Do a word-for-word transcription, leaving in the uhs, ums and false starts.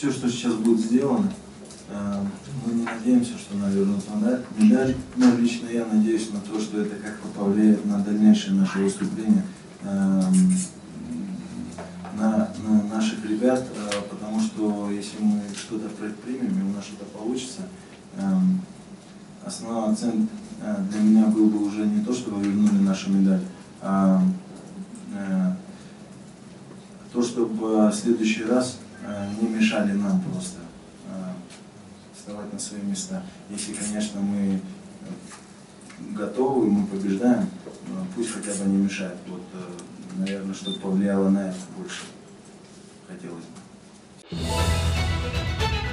все, что сейчас будет сделано, мы не надеемся, что она вернет медаль, но лично я надеюсь на то, что это как-то повлияет на дальнейшее наше выступление, на, на наших ребят, потому что если мы что-то предпримем, и у нас что-то получится, основной акцент для меня был бы уже не то, чтобы вернули нашу медаль, а то, чтобы в следующий раз не мешали нам просто вставать на свои места. Если, конечно, мы готовы, мы побеждаем, пусть хотя бы не мешает. Вот, наверное, чтобы повлияло на это больше хотелось бы.